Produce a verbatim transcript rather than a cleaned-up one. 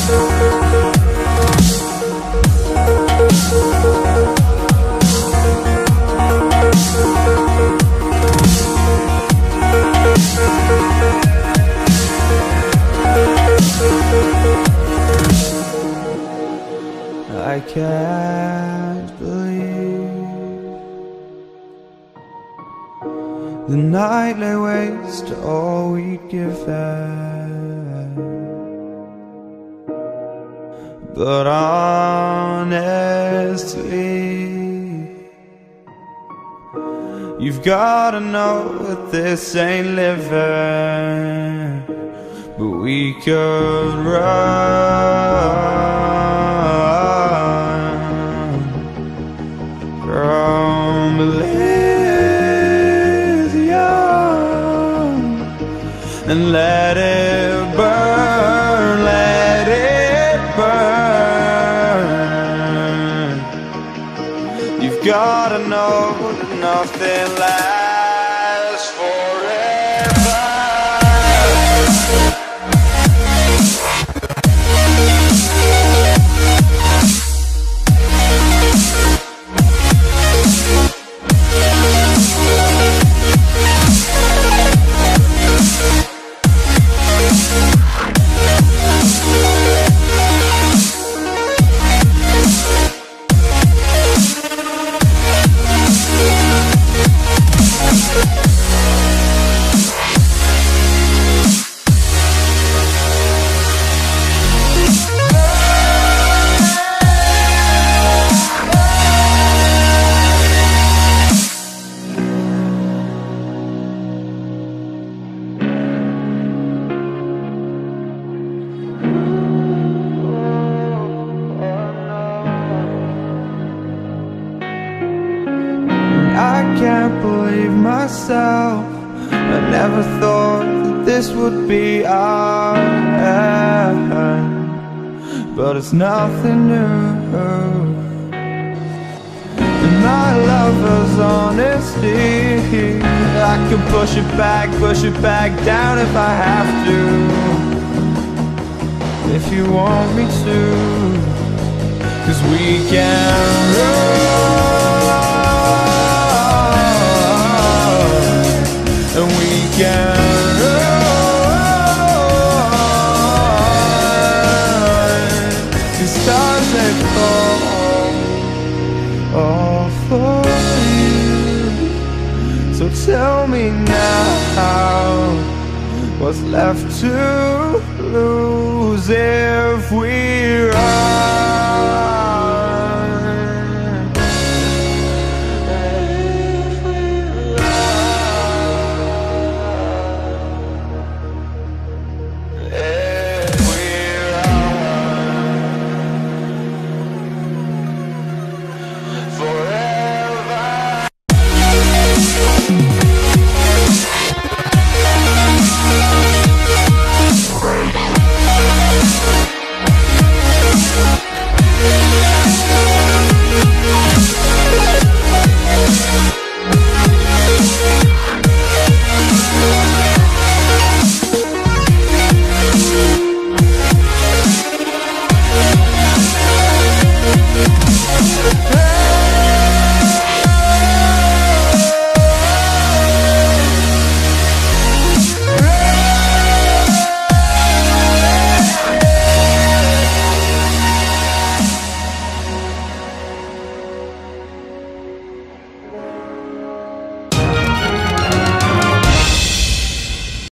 I can't believe the night lay waste to all we'd given. But honestly, you've gotta know that this ain't living. But we could run from Elysium and let it burn, let it burn. You've gotta know that nothing lasts forever. I can't believe myself. I never thought that this would be our end, but it's nothing new. And my lover's honesty, I can push it back, push it back down if I have to, if you want me to. 'Cause we can run, and we can run. The stars they fall all for you. So tell me now, what's left to lose if we